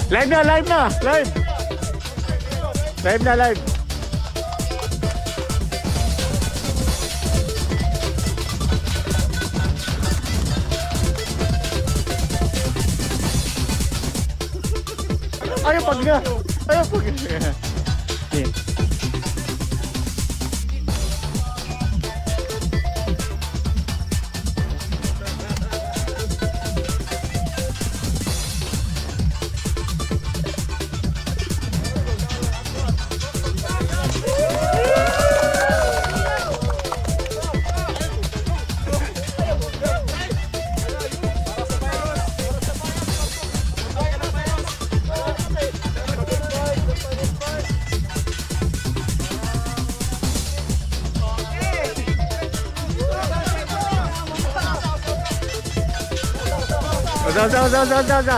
Live na, live na, live. Live na, live. Ayaw pag na. Ayaw pag na. Okay. Daw.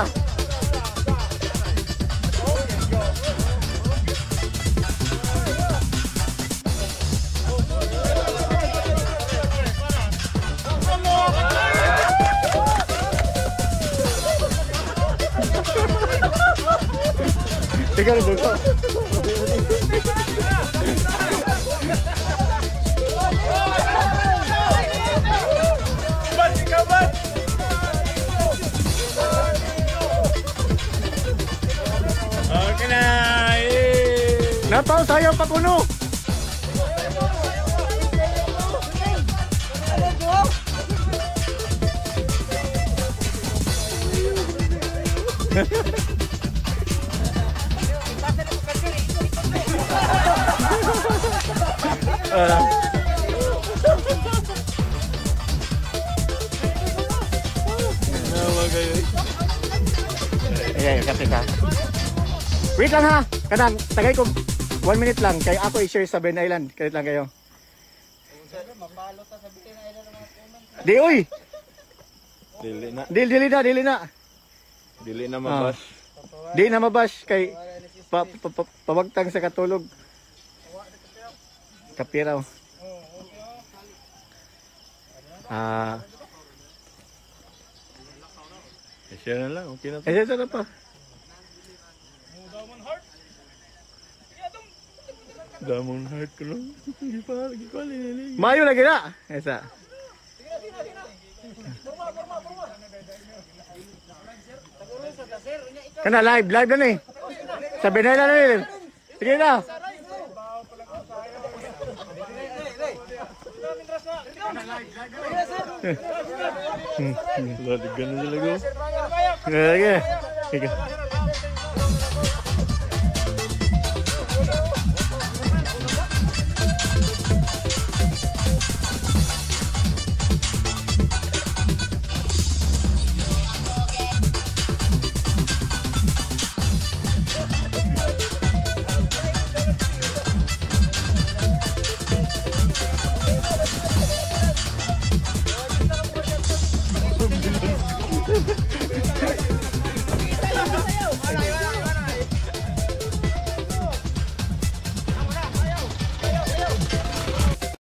Tingnan dulu. Nataw sayo pa kuno. Ayan, kasi ka. Wait lang ha. Kanang tagay ko 1 minute lang kay ako i-share sa Ben Island. Kahit lang kayo. Di uy. Dili na. Dili na. Dili na mabas. Di na mabas kay pabagtang sa katulog. Kapiraw. I-share na lang. Okay na to. Share na pa. Damon heart ko lang. Hindi pa lagi ko alin. Mayo lagi na. Esa. Kana live na ni. Sa Benay na ni. Sige na. Ladigan na sila ko. Sige.